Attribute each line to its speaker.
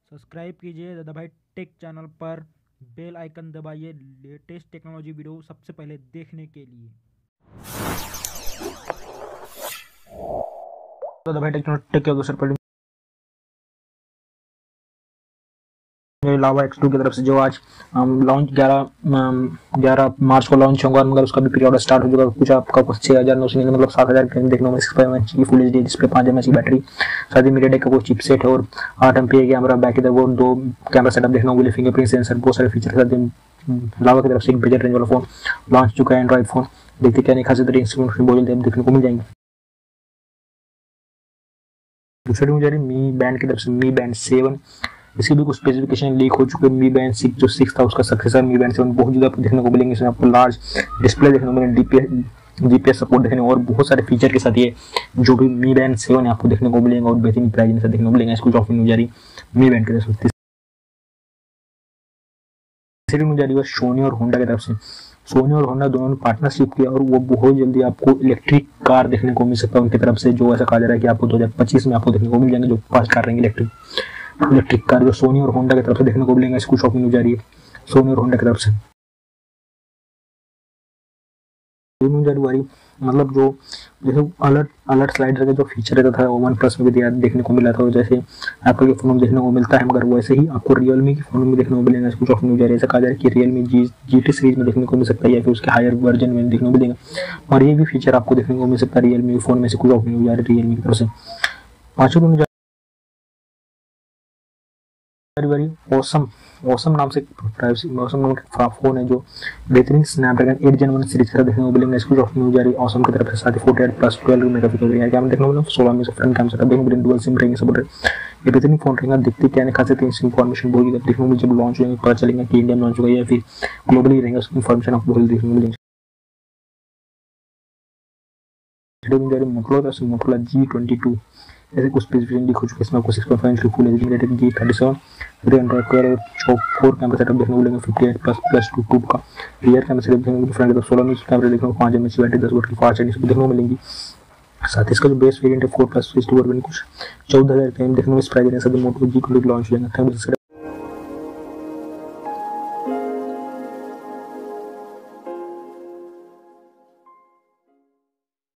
Speaker 1: Subscribe कीजिए दादा भाई टेक चैनल पर, बेल आइकन दबाइए लेटेस्ट टेक्नोलॉजी वीडियो सबसे पहले देखने के लिए। दादा भाई टेक के दूसरे पर लावा X2 की तरफ से जो आज लॉन्च 11 मार्च को लॉन्च होगा, मगर उसका भी पीरियड स्टार्ट हो चुका है। कुछ आपका कुछ 6,999 मतलब 7,000 देखने को 65 इंच की फुल एचडी डिस्प्ले, 5 mAh की बैटरी, साथ ही मीडियाटेक का वो चिपसेट है और 8 MP कैमरा, बैक इधर वो 2 कैमरा सेटअप देखने को मिले, फिंगरप्रिंट सेंसर, बहुत सारे फीचर के साथ लावा की तरफ से एक बजट रेंज वाला फोन लॉन्च चुका है, एंड्रॉइड फोन। देखते क्या नहीं खास इंस्ट्रूमेंट बहुत जल्दी देखने को मिल जाएंगे। दूसरी मुझे मी बैंड की तरफ से मी बैंड 7, इसकी भी कुछ स्पेसिफिकेशन लीक हो चुके हैं। मी बैंड 6 जो 6 था उसका सक्सेसर मी बैंड 7 बहुत ज़्यादा देखने को मिलेंगे। इसमें आपको लार्ज डिस्प्ले देखने को मिलेंगे, जीपीएस सपोर्ट देखने को और बहुत सारे फीचर के साथ ये जो भी मी बैंड 7 है आपको देखने को मिलेंगे और बेहतरीन प्राइस के साथ देखने को मिलेंगे। इसको ऑफर मिल जा रही मी बैंड की तरफ से। तीसरी मिल जा रही है सोनी और होंडा की तरफ से। सोनी और होंडा दोनों ने पार्टनरशिप किया और वो बहुत जल्दी आपको इलेक्ट्रिक कार देखने को मिल सकता है उनकी तरफ से, जो ऐसा कहा जा रहा है कि आपको 2025 में आपको देखने को मिल जाएंगे, जो 5 कार रहेंगे इलेक्ट्रिक कार, जो सोनी और होंडा की तरफ से देखने को मिलेंगे। इसको शॉपिंग हो जा रही है सोनी और होंडा की तरफ से। मतलब जो जैसे अलर्ट स्लाइडर का जो फीचर रहता था वो वन प्लस में भी देखने को मिला था, जैसे एप्पल के फोन में देखने को मिलता है, मगर वैसे ही आपको रियलमी के फोन में देखने को मिलेगा। इसको शॉपिंग हो जा रही है, ऐसा कहा जा रहा है कि रियलमी GT सीरीज में देखने को मिल सकता है या फिर उसके हायर वर्जन में देखने को मिलेगा, और ये भी फीचर आपको देखने को मिल सकता है रियलमी फोन में से। कुछ शॉपिंग हो जा रही है रियलमी की तरफ से। पांचवी ओसम नाम से ओसम नाम का फोन है जो बेहतरीन स्नैपड्रैगन 8 Gen 1 सीरीज का देखने को मिलेंगे। इसको ऑफर मिल जा रही है ओसम की तरफ से। साथ ही 48+ 12 मेगापिक्सल रियर कैमरा देखने को मिलेगा, 16 में से फ्रंट कैमरा देखने को मिलेगा, डुअल सिम रहेंगे सब। ये बेहतरीन फोन रहेगा। दिखते क्या नहीं खा सकते इस इन्फॉर्मेशन बहुत देखने को मिल, जब लॉन्च होंगे पता चलेगा कि इंडिया में लॉन्च होगा या फिर ग्लोबली रहेगा, उसकी इन्फॉर्मेशन आपको बहुत देखने को मिलेंगे। मोटोरोला G22 ऐसे कुछ स्पेसिफिकेशन लिख हो चुके हैं। इसमें आपको 6.5 इंच की full HD MediaTek G37 Android को 4 कैमरा सेटअप देखने को मिलेंगे, 58++2 का रियर कैमरा सेटअप देखने को मिलेगा, फ्रंट का 16 इंच कैमरा देखने को, 5 mAh बैटरी, 10 वाट की फास्ट चार्जिंग देखने को मिलेंगी। साथ ही इसका जो बेस वेरिएंट है 4+64 कुछ 14,000 देखने को इस प्राइस रेंज से मोटो G22 लॉन्च हो जाएगा।